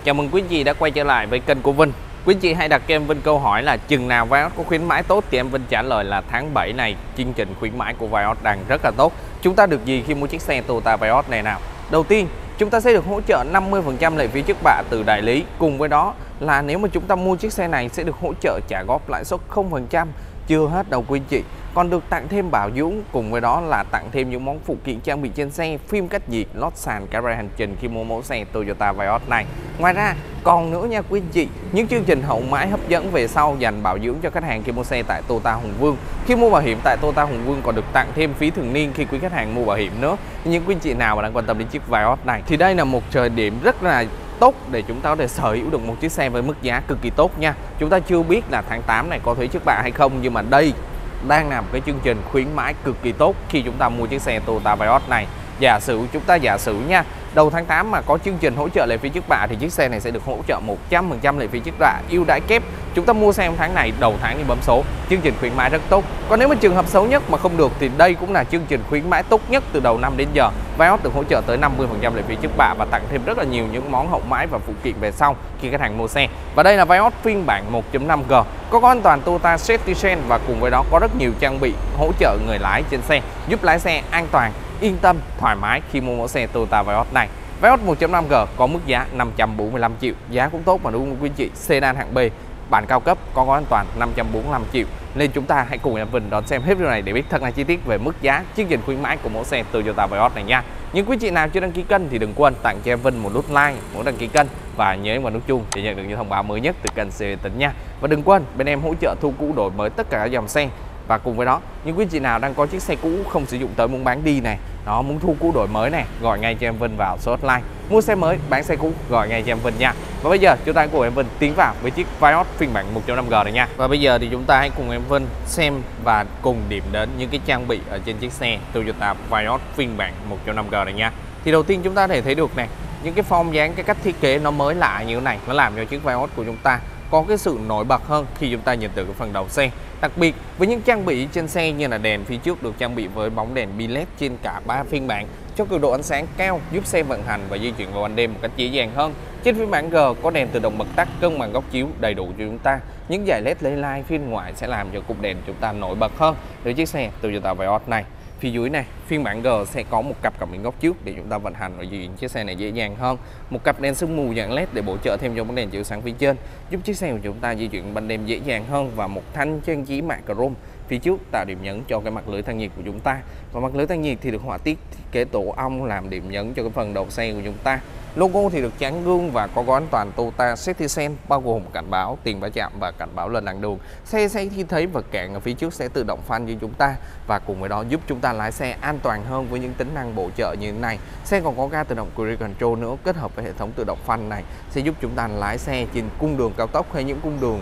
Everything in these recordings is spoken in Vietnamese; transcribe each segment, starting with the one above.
Chào mừng quý anh chị đã quay trở lại với kênh của Vinh. Quý anh chị hãy đặt cho em Vinh câu hỏi là chừng nào Vios có khuyến mãi tốt, thì em Vinh trả lời là tháng 7 này chương trình khuyến mãi của Vios đang rất là tốt. Chúng ta được gì khi mua chiếc xe Toyota Vios này nào? Đầu tiên, chúng ta sẽ được hỗ trợ 50% lệ phí trước bạ từ đại lý. Cùng với đó là nếu mà chúng ta mua chiếc xe này sẽ được hỗ trợ trả góp lãi suất 0%. Chưa hết đâu quý anh chị, còn được tặng thêm bảo dưỡng, cùng với đó là tặng thêm những món phụ kiện trang bị trên xe, phim cách nhiệt, lót sàn, camera hành trình khi mua mẫu xe Toyota Vios này. Ngoài ra còn nữa nha quý anh chị, những chương trình hậu mãi hấp dẫn về sau dành bảo dưỡng cho khách hàng khi mua xe tại Toyota Hùng Vương. Khi mua bảo hiểm tại Toyota Hùng Vương còn được tặng thêm phí thường niên khi quý khách hàng mua bảo hiểm nữa. Những quý anh chị nào mà đang quan tâm đến chiếc Vios này thì đây là một thời điểm rất là tốt để chúng ta có thể sở hữu được một chiếc xe với mức giá cực kỳ tốt nha. Chúng ta chưa biết là tháng 8 này có thuế trước bạ hay không, nhưng mà đây đang là một cái chương trình khuyến mãi cực kỳ tốt khi chúng ta mua chiếc xe Toyota Vios này. Chúng ta giả sử nha, đầu tháng 8 mà có chương trình hỗ trợ lệ phí trước bạ thì chiếc xe này sẽ được hỗ trợ 100% lệ phí trước bạ, ưu đãi kép. Chúng ta mua xe trong tháng này, đầu tháng thì bấm số, chương trình khuyến mãi rất tốt. Còn nếu mà trường hợp xấu nhất mà không được thì đây cũng là chương trình khuyến mãi tốt nhất từ đầu năm đến giờ. Vios được hỗ trợ tới 50% lệ phí trước bạ và tặng thêm rất là nhiều những món hậu mãi và phụ kiện về sau khi khách hàng mua xe. Và đây là Vios phiên bản 1.5G, có an toàn Toyota Safety Sense và cùng với đó có rất nhiều trang bị hỗ trợ người lái trên xe, giúp lái xe an toàn, yên tâm, thoải mái khi mua mẫu xe Toyota Vios này. Vios 1.5G có mức giá 545 triệu, giá cũng tốt mà đúng không quý anh chị? Sedan hạng B, bản cao cấp, có an toàn 545 triệu. Nên chúng ta hãy cùng em Vinh đón xem hết video này để biết thật là chi tiết về mức giá, chương trình khuyến mãi của mẫu xe Toyota Vios này nha. Những quý chị nào chưa đăng ký kênh thì đừng quên tặng cho em Vinh một nút like, một đăng ký kênh và nhớ vào nút chuông để nhận được những thông báo mới nhất từ kênh xe Tính nha. Và đừng quên bên em hỗ trợ thu cũ đổi mới tất cả các dòng xe. Và cùng với đó, những quý chị nào đang có chiếc xe cũ không sử dụng tới muốn bán đi này, nó muốn thu cũ đổi mới này, gọi ngay cho em Vinh vào số hotline mua xe mới bán xe cũ, gọi ngay cho em Vinh nha. Và bây giờ chúng ta cùng em Vinh tiến vào với chiếc Vios phiên bản 1.5G này nha. Và bây giờ thì chúng ta hãy cùng em Vinh xem và cùng điểm đến những cái trang bị ở trên chiếc xe Toyota Vios phiên bản 1.5G này nha. Thì đầu tiên chúng ta có thể thấy được này, những cái form dáng, cái cách thiết kế nó mới lạ như thế này, nó làm cho chiếc Vios của chúng ta có cái sự nổi bật hơn khi chúng ta nhìn từ cái phần đầu xe. Đặc biệt với những trang bị trên xe như là đèn phía trước được trang bị với bóng đèn pin LED trên cả 3 phiên bản cho cường độ ánh sáng cao, giúp xe vận hành và di chuyển vào ban đêm một cách dễ dàng hơn. Trên phiên bản G có đèn tự động bật tắt, cân bằng góc chiếu đầy đủ cho chúng ta. Những dải LED lay lai phía ngoài sẽ làm cho cụm đèn chúng ta nổi bật hơn với chiếc xe Toyota Vios này. Phía dưới này, phiên bản G sẽ có một cặp cảm biến góc trước để chúng ta vận hành và di chuyển chiếc xe này dễ dàng hơn. Một cặp đèn sương mù dạng LED để bổ trợ thêm cho bóng đèn chiếu sáng phía trên, giúp chiếc xe của chúng ta di chuyển ban đêm dễ dàng hơn, và một thanh trang trí mạ chrome phía trước tạo điểm nhấn cho cái mặt lưới thân nhiệt của chúng ta. Và mặt lưới thân nhiệt thì được họa tiết thiết kế tổ ong làm điểm nhấn cho cái phần đầu xe của chúng ta. Logo thì được trắng gương và có gói an toàn Toyota Safety Sense bao gồm cảnh báo tiền va chạm và cảnh báo lên làn đường. Xe khi thấy vật cản ở phía trước sẽ tự động phanh cho chúng ta, và cùng với đó giúp chúng ta lái xe an toàn hơn với những tính năng bổ trợ như thế này. Xe còn có ga tự động Cruise Control nữa, kết hợp với hệ thống tự động phanh này sẽ giúp chúng ta lái xe trên cung đường cao tốc hay những cung đường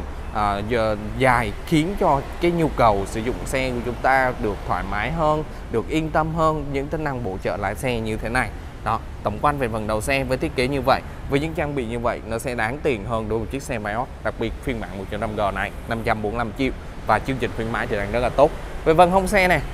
dài, khiến cho cái nhu cầu sử dụng xe của chúng ta được thoải mái hơn, được yên tâm hơn những tính năng bổ trợ lái xe như thế này. Đó, tổng quan về phần đầu xe với thiết kế như vậy, với những trang bị như vậy, nó sẽ đáng tiền hơn đối với chiếc xe Vios, đặc biệt phiên bản 1.5G này 545 triệu và chương trình khuyến mãi thì đang rất là tốt. Về phần hông xe này,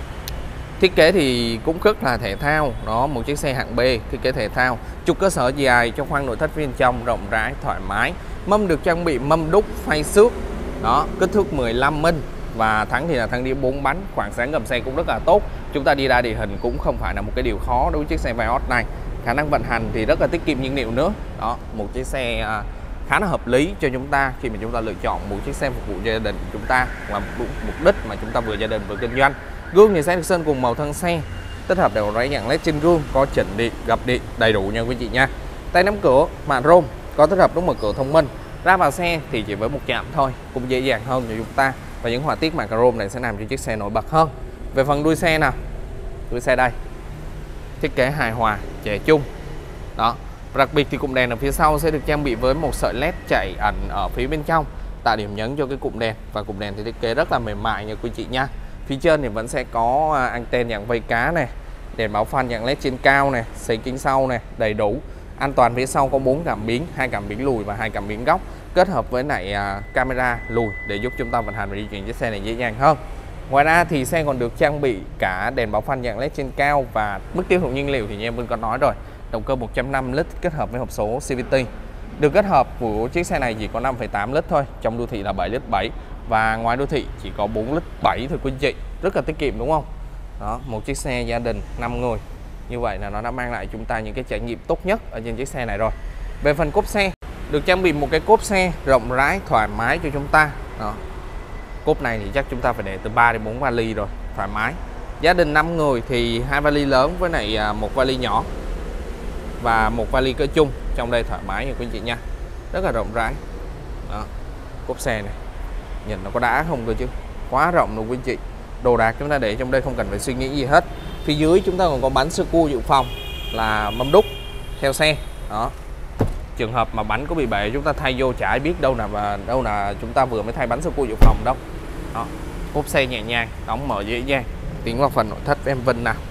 thiết kế thì cũng rất là thể thao, đó, một chiếc xe hạng B thiết kế thể thao, trục cơ sở dài cho khoang nội thất phía bên trong rộng rãi thoải mái, mâm được trang bị mâm đúc phay xước, đó, kích thước 15 inch và thắng thì là thắng đĩa 4 bánh, khoảng sáng gầm xe cũng rất là tốt. Chúng ta đi ra địa hình cũng không phải là một cái điều khó đối với chiếc xe Vios này. Khả năng vận hành thì rất là tiết kiệm nhiên liệu nữa. Đó, một chiếc xe khá là hợp lý cho chúng ta khi mà chúng ta lựa chọn một chiếc xe phục vụ gia đình của chúng ta, và mục đích mà chúng ta vừa gia đình vừa kinh doanh. Gương thì sẽ được sơn cùng màu thân xe, tích hợp đầu ráy dạng LED trên gương, có chỉnh điện, gập điện đầy đủ nha quý chị nha. Tay nắm cửa mạ chrome, có tích hợp nút mở cửa thông minh. Ra vào xe thì chỉ với một chạm thôi, cũng dễ dàng hơn cho chúng ta, và những họa tiết mạ chrome này sẽ làm cho chiếc xe nổi bật hơn. Về phần đuôi xe nào, đuôi xe đây thiết kế hài hòa, trẻ trung. Đó, và đặc biệt thì cụm đèn ở phía sau sẽ được trang bị với một sợi LED chạy ẩn ở phía bên trong, tạo điểm nhấn cho cái cụm đèn, và cụm đèn thì thiết kế rất là mềm mại nha quý chị nha. Phía trên thì vẫn sẽ có anten dạng vây cá này, đèn báo phanh dạng LED trên cao này, xấy kính sau này đầy đủ. An toàn phía sau có 4 cảm biến, 2 cảm biến lùi và 2 cảm biến góc, kết hợp với lại camera lùi để giúp chúng ta vận hành và di chuyển chiếc xe này dễ dàng hơn. Ngoài ra thì xe còn được trang bị cả đèn báo phanh dạng LED trên cao, và mức tiêu thụ nhiên liệu thì như em Vinh có nói rồi, động cơ 1.5 lít kết hợp với hộp số CVT. Được kết hợp của chiếc xe này chỉ có 5,8 lít thôi, trong đô thị là 7 lít 7 và ngoài đô thị chỉ có 4 lít 7 thôi quý anh chị. Rất là tiết kiệm đúng không? Đó, một chiếc xe gia đình 5 người. Như vậy là nó đã mang lại chúng ta những cái trải nghiệm tốt nhất ở trên chiếc xe này rồi. Về phần cốp xe, được trang bị một cái cốp xe rộng rãi thoải mái cho chúng ta. Đó. Cốp này thì chắc chúng ta phải để từ 3 đến 4 vali rồi, thoải mái. Gia đình 5 người thì 2 vali lớn với lại một vali nhỏ và một vali cỡ chung, trong đây thoải mái nha quý anh chị nha. Rất là rộng rãi. Đó. Cốp xe này nhìn nó có đá không cơ chứ, quá rộng luôn quý anh chị. Đồ đạc chúng ta để trong đây không cần phải suy nghĩ gì hết. Phía dưới chúng ta còn có bánh sơ cua dự phòng là mâm đúc theo xe. Đó. Trường hợp mà bánh có bị bể chúng ta thay vô chả ai biết đâu là chúng ta vừa mới thay bánh sơ cua dự phòng đâu. Đó. Cốp xe nhẹ nhàng, đóng mở dễ dàng. Tiến vào phần nội thất với em Vinh nào.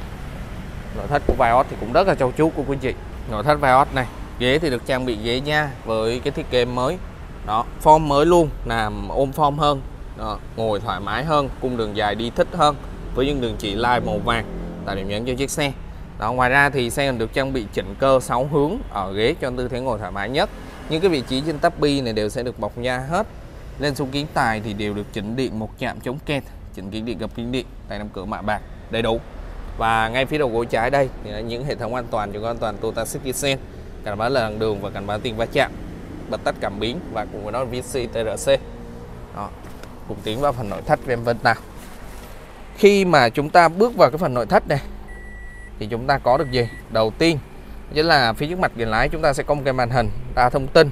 Nội thất của Vios thì cũng rất là châu chú của quý anh chị. Nội thất Vios này, ghế thì được trang bị ghế da với cái thiết kế mới. Đó, form mới luôn, làm ôm form hơn. Đó, ngồi thoải mái hơn, cung đường dài đi thích hơn với những đường chỉ line màu vàng tạo điểm nhấn cho chiếc xe. Đó, ngoài ra thì xe còn được trang bị chỉnh cơ 6 hướng ở ghế cho tư thế ngồi thoải mái nhất. Những cái vị trí trên tabi này đều sẽ được bọc da hết. Lên xuống kính tài thì đều được chỉnh điện một chạm chống kẹt, chỉnh kính điện, gập kính điện, tay nắm cửa mạ bạc đầy đủ. Và ngay phía đầu gối trái đây thì là những hệ thống an toàn cho an toàn Toyota Citizen, cảnh báo làn đường và cảnh báo tiền va chạm, bật tắt cảm biến và cùng với đó VC TRC. Đó. Cùng tiến vào phần nội thất với em Vinh nào. Khi mà chúng ta bước vào cái phần nội thất này thì chúng ta có được gì? Đầu tiên chính là phía trước mặt ghế lái chúng ta sẽ có một cái màn hình đa thông tin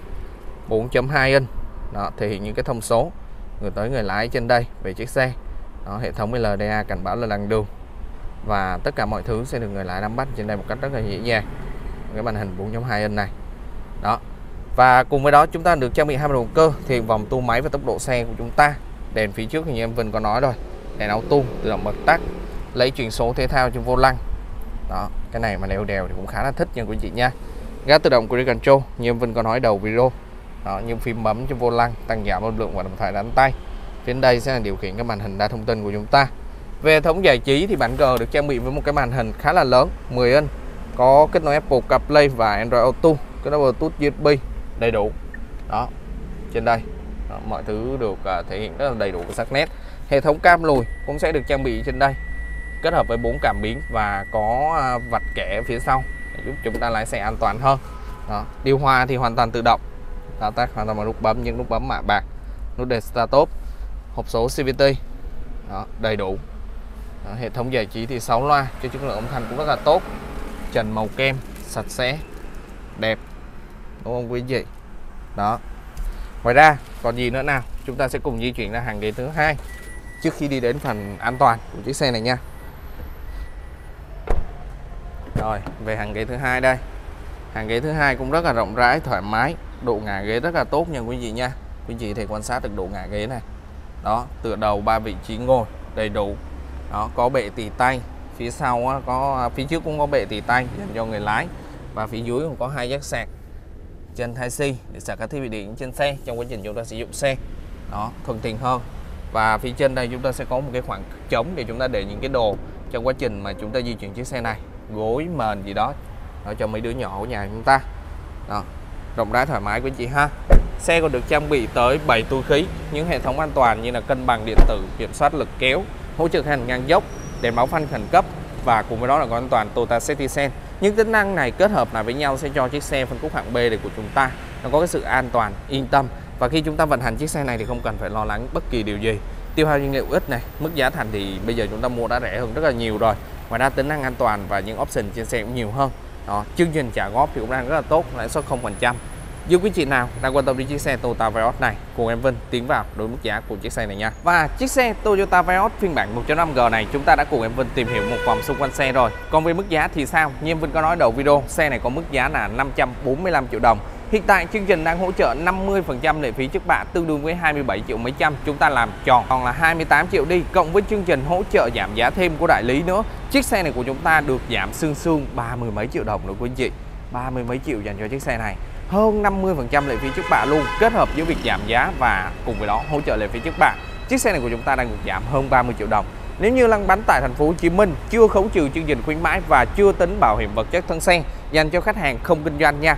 4.2 inch. Đó, thể hiện những cái thông số người tới người lái trên đây về chiếc xe. Đó, hệ thống LDA cảnh báo là làn đường và tất cả mọi thứ sẽ được người lái nắm bắt trên đây một cách rất là dễ dàng. Cái màn hình 4.2 inch này. Đó. Và cùng với đó chúng ta được trang bị 2 động cơ, thì vòng tua máy và tốc độ xe của chúng ta. Đèn phía trước thì như em Vinh có nói rồi, đèn auto tự động bật tắt, lấy chuyển số thể thao trên vô lăng. Đó, cái này mà leo đèo thì cũng khá là thích nha quý chị nha. Ga tự động Cruise Control như em Vinh có nói đầu video. Đó, những phím bấm trên vô lăng, tăng giảm âm lượng và động thái đánh tay. Phía đây sẽ là điều khiển cái màn hình đa thông tin của chúng ta. Về hệ thống giải trí thì bản cờ được trang bị với một cái màn hình khá là lớn 10 inch, có kết nối Apple CarPlay và Android Auto, kết nối Bluetooth USB đầy đủ. Đó, trên đây đó, mọi thứ được thể hiện rất là đầy đủ và sắc nét. Hệ thống cam lùi cũng sẽ được trang bị trên đây, kết hợp với 4 cảm biến và có vạch kẻ phía sau để giúp chúng ta lái xe an toàn hơn. Đó, điều hòa thì hoàn toàn tự động, thao tác hoàn toàn bằng nút bấm, những nút bấm mạ bạc, nút đề start stop, hộp số CVT. Đó, đầy đủ. Đó, hệ thống giải trí thì 6 loa cho chất lượng âm thanh cũng rất là tốt, trần màu kem sạch sẽ đẹp đúng không quý anh chị. Đó, ngoài ra còn gì nữa nào, chúng ta sẽ cùng di chuyển ra hàng ghế thứ hai trước khi đi đến phần an toàn của chiếc xe này nha. Rồi, về hàng ghế thứ hai đây. Hàng ghế thứ hai cũng rất là rộng rãi, thoải mái, độ ngả ghế rất là tốt nha quý vị nha. Quý chị thể quan sát được độ ngả ghế này. Đó, tựa đầu 3 vị trí ngồi đầy đủ. Đó, có bệ tì tay, phía sau có, phía trước cũng có bệ tì tay dành cho người lái, và phía dưới cũng có 2 jack sạc chân Type-C để sạc các thiết bị điện trên xe trong quá trình chúng ta sử dụng xe. Đó, thuận tiện hơn. Và phía trên đây chúng ta sẽ có một cái khoảng trống để chúng ta để những cái đồ trong quá trình mà chúng ta di chuyển chiếc xe này, gối mền gì đó cho mấy đứa nhỏ của nhà chúng ta. Đó, rộng rãi thoải mái quý chị ha. Xe còn được trang bị tới 7 túi khí, những hệ thống an toàn như là cân bằng điện tử, kiểm soát lực kéo, hỗ trợ hành ngang dốc, đèn báo phanh khẩn cấp, và cùng với đó là có an toàn Toyota Citizen. Những tính năng này kết hợp lại với nhau sẽ cho chiếc xe phân khúc hạng B này của chúng ta nó có cái sự an toàn, yên tâm, và khi chúng ta vận hành chiếc xe này thì không cần phải lo lắng bất kỳ điều gì. Tiêu hao nhiên liệu ít này, mức giá thành thì bây giờ chúng ta mua đã rẻ hơn rất là nhiều rồi. Ngoài ra tính năng an toàn và những option trên xe cũng nhiều hơn. Đó, chương trình trả góp thì cũng đang rất là tốt, lãi suất 0%. Dù quý chị nào đang quan tâm đến chiếc xe Toyota Vios này, cùng em Vinh tiến vào đối mức giá của chiếc xe này nha. Và chiếc xe Toyota Vios phiên bản 1.5G này chúng ta đã cùng em Vinh tìm hiểu một vòng xung quanh xe rồi. Còn về mức giá thì sao? Như em Vinh có nói đầu video, xe này có mức giá là 545 triệu đồng. Hiện tại chương trình đang hỗ trợ 50% lệ phí trước bạ, tương đương với 27 triệu mấy trăm. Chúng ta làm tròn còn là 28 triệu đi, cộng với chương trình hỗ trợ giảm giá thêm của đại lý nữa. Chiếc xe này của chúng ta được giảm sương 30 mấy triệu đồng nữa quý anh chị. 30 mấy triệu dành cho chiếc xe này. Hơn 50% lệ phí trước bạ luôn, kết hợp với việc giảm giá và cùng với đó hỗ trợ lệ phí trước bạ. Chiếc xe này của chúng ta đang được giảm hơn 30 triệu đồng. Nếu như lăn bánh tại thành phố Hồ Chí Minh, chưa khấu trừ chương trình khuyến mãi và chưa tính bảo hiểm vật chất thân xe dành cho khách hàng không kinh doanh nha.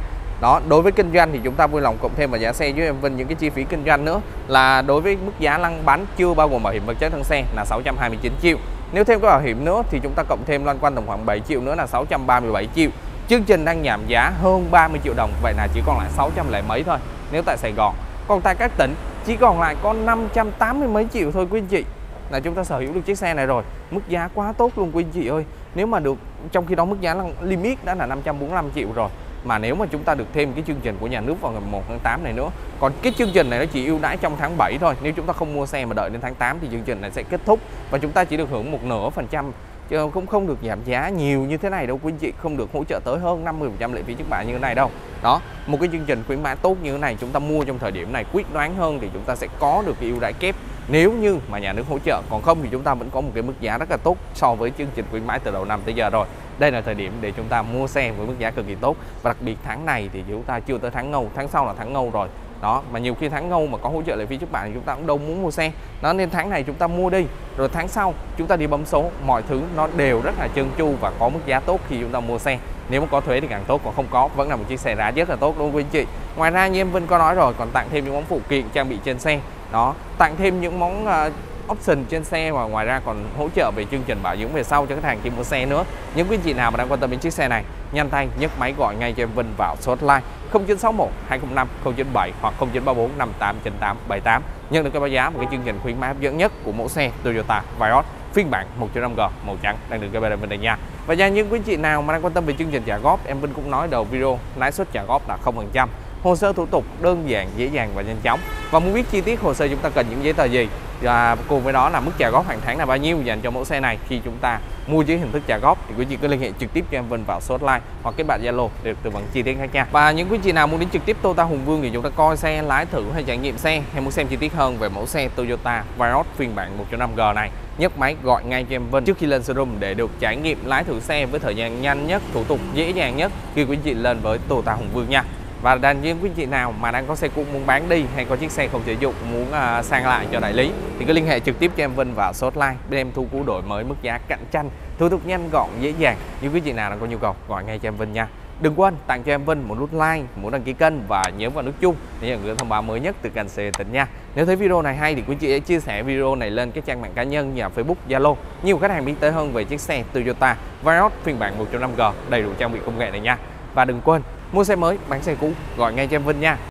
Đó, đối với kinh doanh thì chúng ta vui lòng cộng thêm vào giá xe với em Vinh những cái chi phí kinh doanh nữa, là đối với mức giá lăn bánh chưa bao gồm bảo hiểm vật chất thân xe là 629 triệu. Nếu thêm cái bảo hiểm nữa thì chúng ta cộng thêm loanh quanh tầm khoảng 7 triệu nữa là 637 triệu. Chương trình đang giảm giá hơn 30 triệu đồng, vậy là chỉ còn lại 600 lẻ mấy thôi nếu tại Sài Gòn. Còn tại các tỉnh chỉ còn lại có 580 mấy triệu thôi quý anh chị, là chúng ta sở hữu được chiếc xe này rồi. Mức giá quá tốt luôn quý anh chị ơi. Nếu mà được, trong khi đó mức giá limit đã là 545 triệu rồi. Mà nếu mà chúng ta được thêm cái chương trình của nhà nước vào ngày 1 tháng 8 này nữa. Còn cái chương trình này nó chỉ ưu đãi trong tháng 7 thôi. Nếu chúng ta không mua xe mà đợi đến tháng 8 thì chương trình này sẽ kết thúc và chúng ta chỉ được hưởng 1,5%, chứ cũng không được giảm giá nhiều như thế này đâu quý anh chị, không được hỗ trợ tới hơn 50% lệ phí trước bạ như thế này đâu. Đó, một cái chương trình khuyến mãi tốt như thế này chúng ta mua trong thời điểm này quyết đoán hơn thì chúng ta sẽ có được cái ưu đãi kép nếu như mà nhà nước hỗ trợ, còn không thì chúng ta vẫn có một cái mức giá rất là tốt so với chương trình khuyến mãi từ đầu năm tới giờ rồi. Đây là thời điểm để chúng ta mua xe với mức giá cực kỳ tốt, và đặc biệt tháng này thì chúng ta chưa tới tháng Ngâu, tháng sau là tháng Ngâu rồi. Đó, mà nhiều khi tháng Ngâu mà có hỗ trợ lệ phí trước bạ thì chúng ta cũng đâu muốn mua xe. Đó, nên tháng này chúng ta mua đi, rồi tháng sau chúng ta đi bấm số, mọi thứ nó đều rất là trơn tru và có mức giá tốt khi chúng ta mua xe. Nếu mà có thuế thì càng tốt, còn không có vẫn là một chiếc xe giá rất là tốt luôn quý anh chị. Ngoài ra như em Vinh có nói rồi, còn tặng thêm những món phụ kiện trang bị trên xe. Đó, tặng thêm những món option trên xe, và ngoài ra còn hỗ trợ về chương trình bảo dưỡng về sau cho khách hàng khi mua xe nữa. Những quý anh chị nào mà đang quan tâm đến chiếc xe này, nhanh tay nhấc máy gọi ngay cho em Vinh vào số hotline 0961 205 097 hoặc 0934 58 98 78, nhận được cái báo giá một cái chương trình khuyến mãi hấp dẫn nhất của mẫu xe Toyota Vios phiên bản 1.5G màu trắng đang được cái bên đây nha. Và cho những quý chị nào mà đang quan tâm về chương trình trả góp, em Vinh cũng nói đầu video lãi suất trả góp là 0%, hồ sơ thủ tục đơn giản, dễ dàng và nhanh chóng. Và muốn biết chi tiết hồ sơ chúng ta cần những giấy tờ gì, và cùng với đó là mức trả góp hàng tháng là bao nhiêu dành cho mẫu xe này khi chúng ta mua dưới hình thức trả góp, thì quý chị cứ liên hệ trực tiếp cho em Vinh vào số hotline hoặc kết bạn Zalo để được tư vấn chi tiết khác nha. Và những quý chị nào muốn đến trực tiếp Toyota Hùng Vương để chúng ta coi xe, lái thử hay trải nghiệm xe, hay muốn xem chi tiết hơn về mẫu xe Toyota Vios phiên bản 1.5G này, nhấc máy gọi ngay cho em Vinh trước khi lên showroom để được trải nghiệm lái thử xe với thời gian nhanh nhất, thủ tục dễ dàng nhất khi quý chị lên với Toyota Hùng Vương nha. Và những quý chị nào mà đang có xe cũ muốn bán đi, hay có chiếc xe không sử dụng muốn sang lại cho đại lý, thì cứ liên hệ trực tiếp cho em Vinh vào số hotline, bên em thu cũ đổi mới mức giá cạnh tranh, thủ tục nhanh gọn dễ dàng. Những quý chị nào đang có nhu cầu gọi ngay cho em Vinh nha. Đừng quên tặng cho em Vinh một nút like, muốn đăng ký kênh và nhớ vào nút chuông để nhận được thông báo mới nhất từ kênh xe Tỉnh nha. Nếu thấy video này hay thì quý chị hãy chia sẻ video này lên các trang mạng cá nhân như Facebook, Zalo, nhiều khách hàng biết tới hơn về chiếc xe Toyota Vios phiên bản 1.5G đầy đủ trang bị công nghệ này nha. Và đừng quên mua xe mới, bán xe cũ, gọi ngay cho em Vinh nha.